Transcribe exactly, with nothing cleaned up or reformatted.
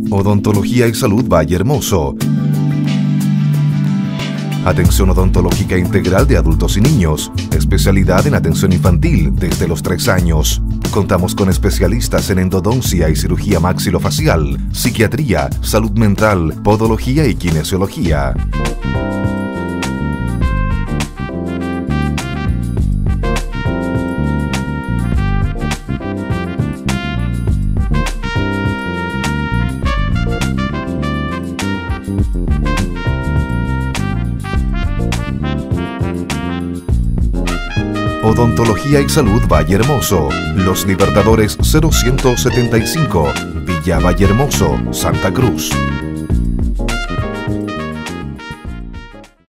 Odontología y Salud Valle Hermoso. Atención odontológica integral de adultos y niños. Especialidad en atención infantil desde los tres años. Contamos con especialistas en endodoncia y cirugía maxilofacial, psiquiatría, salud mental, podología y kinesiología. Odontología y Salud Valle Hermoso. Los Libertadores cero ciento setenta y cinco, Villa Valle Hermoso, Santa Cruz.